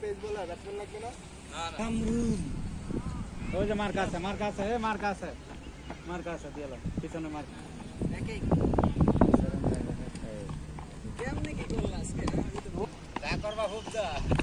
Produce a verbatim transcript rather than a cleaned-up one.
pace বলার batsman লাগবে না না না কামরুল ওই যে মার্কা আছে মার্কা আছে এ মার্কা আছে মার্কা আছে দিয়ালো পিছনে মার একই কেমনে কি করলা আজকে যা করবা খুব যা